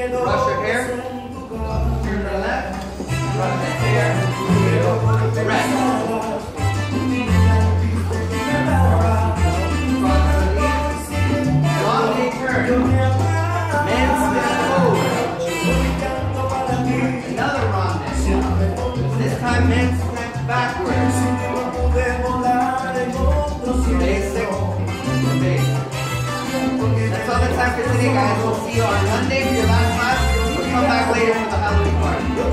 Brush your hair. Turn to the left. Brush the hair. Rest. Long knee turn. Handstand over. Another rondin. This time handstand backwards. Basic. That's all the time for today, guys. We'll see you on Monday for your last class. We'll come back later for the Halloween party.